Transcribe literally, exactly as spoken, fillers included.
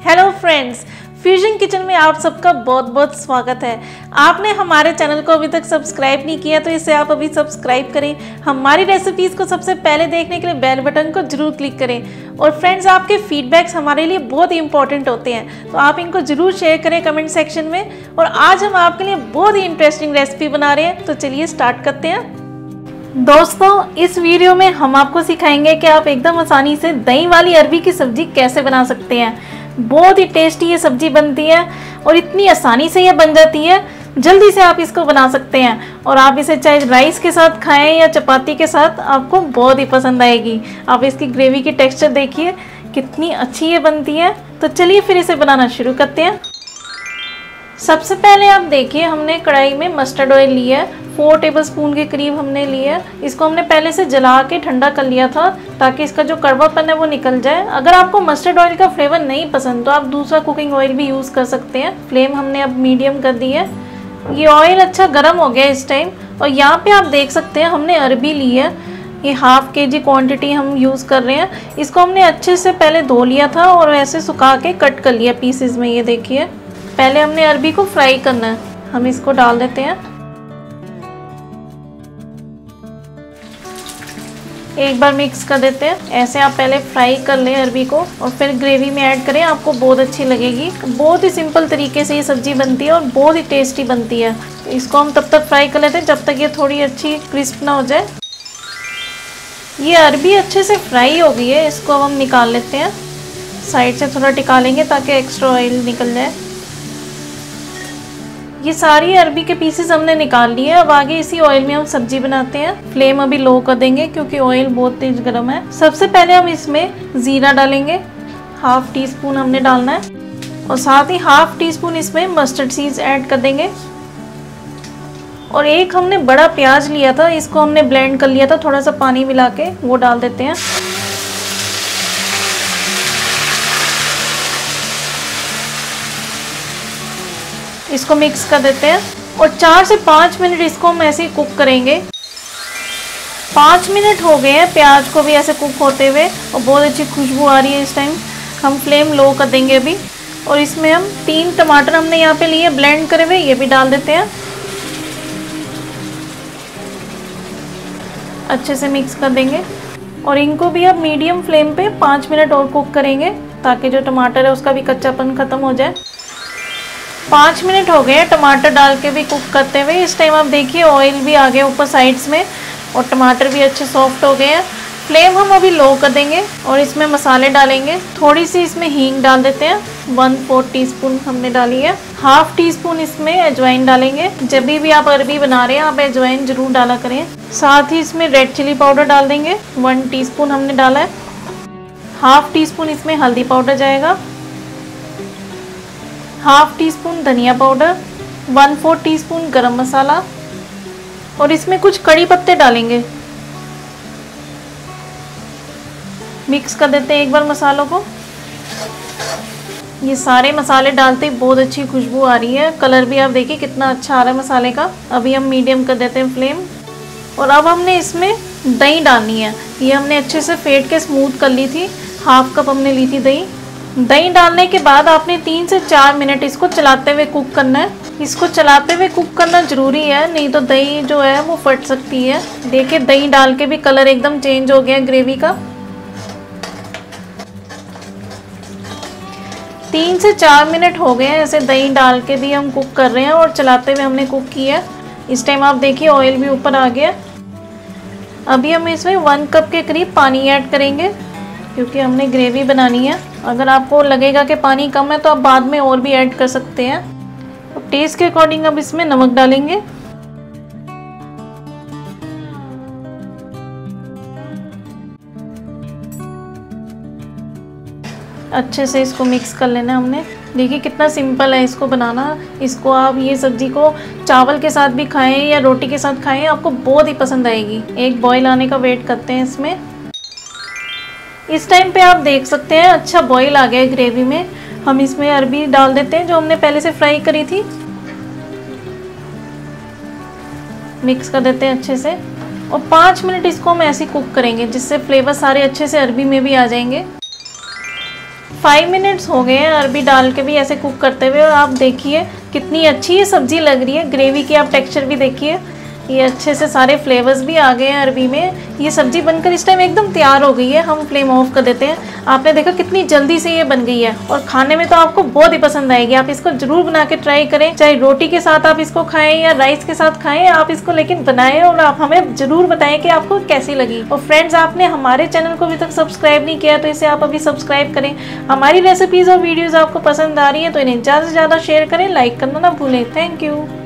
Hello friends, fusion kitchen में आप सबका बहुत बहुत स्वागत है। आपने हमारे चैनल को अभी तक सब्सक्राइब नहीं किया तो इसे आप अभी सब्सक्राइब करें। हमारी रेसिपीज़ को सबसे पहले देखने के लिए बेल बटन को जरूर क्लिक करें। और फ्रेंड्स, आपके फीडबैक्स हमारे लिए बहुत ही इंपॉर्टेंट होते हैं, तो आप इनको ज़रूर शेयर करें कमेंट सेक्शन में। और आज हम आपके लिए बहुत ही इंटरेस्टिंग रेसिपी बना रहे हैं, तो चलिए स्टार्ट करते हैं। दोस्तों, इस वीडियो में हम आपको सिखाएंगे कि आप एकदम आसानी से दही वाली अरबी की सब्जी कैसे बना सकते हैं। बहुत ही टेस्टी ये सब्जी बनती है और इतनी आसानी से ये बन जाती है, जल्दी से आप इसको बना सकते हैं। और आप इसे चाहे राइस के साथ खाएं या चपाती के साथ, आपको बहुत ही पसंद आएगी। आप इसकी ग्रेवी की टेक्सचर देखिए कितनी अच्छी ये बनती है। तो चलिए फिर इसे बनाना शुरू करते हैं। सबसे पहले आप देखिए, हमने कढ़ाई में मस्टर्ड ऑयल लिया है, फोर टेबलस्पून के करीब हमने लिया है। इसको हमने पहले से जला के ठंडा कर लिया था ताकि इसका जो कड़वापन है वो निकल जाए। अगर आपको मस्टर्ड ऑयल का फ्लेवर नहीं पसंद तो आप दूसरा कुकिंग ऑयल भी यूज़ कर सकते हैं। फ्लेम हमने अब मीडियम कर दी है। ये ऑयल अच्छा गर्म हो गया इस टाइम। और यहाँ पे आप देख सकते हैं हमने अरबी ली है, ये हाफ के जी क्वान्टिटी हम यूज़ कर रहे हैं। इसको हमने अच्छे से पहले धो लिया था और ऐसे सुखा के कट कर लिया पीसेज में। ये देखिए, पहले हमने अरबी को फ्राई करना है। हम इसको डाल देते हैं, एक बार मिक्स कर देते हैं। ऐसे आप पहले फ्राई कर लें अरबी को और फिर ग्रेवी में ऐड करें, आपको बहुत अच्छी लगेगी। बहुत ही सिंपल तरीके से ये सब्जी बनती है और बहुत ही टेस्टी बनती है। इसको हम तब तक फ्राई कर लेते हैं जब तक ये थोड़ी अच्छी क्रिस्प ना हो जाए। ये अरबी अच्छे से फ्राई हो गई है, इसको अब हम निकाल लेते हैं। साइड से थोड़ा टिका लेंगे ताकि एक्स्ट्रा ऑयल निकल जाए। ये सारी अरबी के पीसेस हमने निकाल लिए। अब आगे इसी ऑयल में हम सब्जी बनाते हैं। फ्लेम अभी लो कर देंगे क्योंकि ऑयल बहुत तेज गर्म है। सबसे पहले हम इसमें जीरा डालेंगे, हाफ टी स्पून हमने डालना है। और साथ ही हाफ टी स्पून इसमें मस्टर्ड सीड्स ऐड कर देंगे। और एक हमने बड़ा प्याज लिया था, इसको हमने ब्लेंड कर लिया था थोड़ा सा पानी मिला के, वो डाल देते हैं। इसको मिक्स कर देते हैं और चार से पाँच मिनट इसको हम ऐसे ही कुक करेंगे। पाँच मिनट हो गए हैं प्याज को भी ऐसे कुक होते हुए और बहुत अच्छी खुशबू आ रही है। इस टाइम हम फ्लेम लो कर देंगे अभी। और इसमें हम तीन टमाटर हमने यहाँ पे लिए ब्लेंड करे हुए, ये भी डाल देते हैं। अच्छे से मिक्स कर देंगे और इनको भी अब मीडियम फ्लेम पे पाँच मिनट और कुक करेंगे ताकि जो टमाटर है उसका भी कच्चापन ख़त्म हो जाए। पाँच मिनट हो गए टमाटर डाल के भी कुक करते हुए। इस टाइम आप देखिए ऑयल भी आ गया ऊपर साइड्स में और टमाटर भी अच्छे सॉफ्ट हो गए हैं। फ्लेम हम अभी लो कर देंगे और इसमें मसाले डालेंगे। थोड़ी सी इसमें हींग डाल देते हैं, वन फोर्थ टी स्पून हमने डाली है। हाफ टी स्पून इसमें अजवाइन डालेंगे। जब भी आप अरबी बना रहे हैं आप अजवाइन जरूर डाला करें। साथ ही इसमें रेड चिली पाउडर डाल देंगे, वन टी स्पून हमने डाला है। हाफ टी स्पून इसमें हल्दी पाउडर जाएगा, हाफ टी स्पून धनिया powder, one four teaspoon garam masala और इसमें कुछ कड़ी पत्ते डालेंगे। मिक्स कर देते हैं एक बार मसालों को। ये सारे मसाले डालते ही बहुत अच्छी खुशबू आ रही है। कलर भी आप देखिए कितना अच्छा आ रहा है मसाले का। अभी हम मीडियम कर देते हैं फ्लेम। और अब हमने इसमें दही डालनी है। ये हमने अच्छे से फेंट के स्मूथ कर ली थी, हाफ कप हमने ली थी दही। दही डालने के बाद आपने तीन से चार मिनट इसको चलाते हुए कुक करना है। इसको चलाते हुए कुक करना ज़रूरी है, नहीं तो दही जो है वो फट सकती है। देखिए दही डाल के भी कलर एकदम चेंज हो गया ग्रेवी का। तीन से चार मिनट हो गए हैं ऐसे दही डाल के भी हम कुक कर रहे हैं और चलाते हुए हमने कुक किया। इस टाइम आप देखिए ऑयल भी ऊपर आ गया। अभी हम इसमें वन कप के करीब पानी ऐड करेंगे क्योंकि हमने ग्रेवी बनानी है। अगर आपको लगेगा कि पानी कम है तो आप बाद में और भी ऐड कर सकते हैं। और टेस्ट के अकॉर्डिंग अब इसमें नमक डालेंगे। अच्छे से इसको मिक्स कर लेना हमने। देखिए कितना सिंपल है इसको बनाना। इसको आप ये सब्जी को चावल के साथ भी खाएं या रोटी के साथ खाएं, आपको बहुत ही पसंद आएगी। एक बॉईल आने का वेट करते हैं इसमें। इस टाइम पे आप देख सकते हैं अच्छा बॉईल आ गया है ग्रेवी में। हम इसमें अरबी डाल देते हैं जो हमने पहले से फ्राई करी थी। मिक्स कर देते हैं अच्छे से और पाँच मिनट इसको हम ऐसे कुक करेंगे जिससे फ्लेवर सारे अच्छे से अरबी में भी आ जाएंगे। फाइव मिनट्स हो गए हैं अरबी डाल के भी ऐसे कुक करते हुए, और आप देखिए कितनी अच्छी ये सब्जी लग रही है। ग्रेवी की आप टेक्सचर भी देखिए, ये अच्छे से सारे फ्लेवर्स भी आ गए हैं अरबी में। ये सब्जी बनकर इस टाइम एकदम तैयार हो गई है। हम फ्लेम ऑफ कर देते हैं। आपने देखा कितनी जल्दी से ये बन गई है, और खाने में तो आपको बहुत ही पसंद आएगी। आप इसको जरूर बना के ट्राई करें, चाहे रोटी के साथ आप इसको खाएं या राइस के साथ खाएं, आप इसको लेकिन बनाएं और आप हमें जरूर बताएं कि आपको कैसी लगी। और फ्रेंड्स, आपने हमारे चैनल को अभी तक सब्सक्राइब नहीं किया तो इसे आप अभी सब्सक्राइब करें। हमारी रेसिपीज और वीडियोज आपको पसंद आ रही है तो इन्हें ज़्यादा से ज़्यादा शेयर करें, लाइक करना ना भूलें। Thank you.